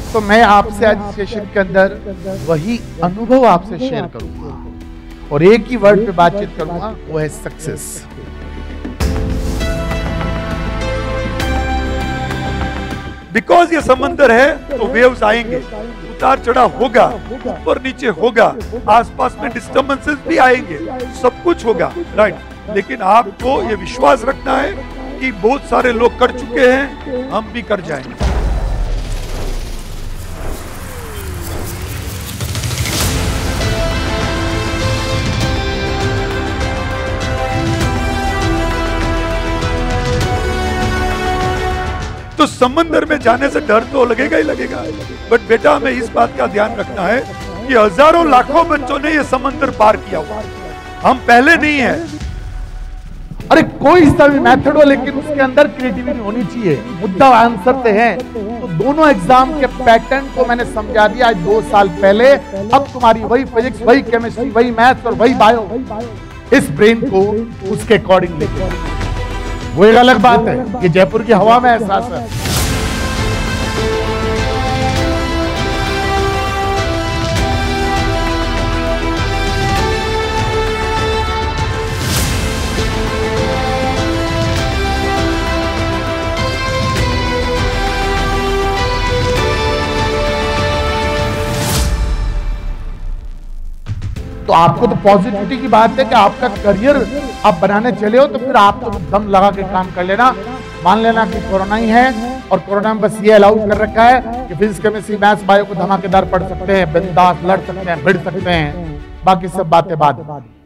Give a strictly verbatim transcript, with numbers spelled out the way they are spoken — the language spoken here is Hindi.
तो मैं आपसे आज सेशन के अंदर वही अनुभव आपसे शेयर करूंगा और एक ही वर्ड पे बातचीत करूंगा, वो है सक्सेस। बिकॉज ये समंदर है तो वेव्स आएंगे, उतार चढ़ाव होगा, ऊपर नीचे होगा, आसपास में डिस्टर्बेंसेस भी आएंगे, सब कुछ होगा, राइट। लेकिन आपको ये विश्वास रखना है कि बहुत सारे लोग कर चुके हैं, हम भी कर जाएंगे। तो समंदर में जाने से डर तो लगेगा ही लगेगा, बट बेटा हमें इस बात का ध्यान रखना है कि हजारों लाखों बच्चों ने ये समंदर पार किया हुआ, हम पहले नहीं है। अरे कोई सा भी मेथड हो लेकिन उसके अंदर क्रिएटिविटी होनी चाहिए, मुद्दा आंसर से है। तो दोनों एग्जाम के पैटर्न को मैंने समझा दिया आज दो साल पहले। अब तुम्हारी वही फिजिक्स, वही केमिस्ट्री, वही मैथ्स और वही बायो, इस ब्रेन को उसके अकॉर्डिंग लेके, वो एक अलग बात है, ये जयपुर की हवा में एहसास है। तो आपको तो पॉजिटिविटी की बात है कि आपका करियर आप बनाने चले हो, तो फिर आपको तो दम लगा के काम कर लेना। मान लेना कि कोरोना ही है और कोरोना में बस ये अलाउ कर रखा है कि फिजिक्स, केमिस्ट्री, मैथ्स, बायो को धमाकेदार पढ़ सकते हैं, बिंदास लड़ सकते हैं, भिड़ सकते हैं, बाकी सब बातें बाद।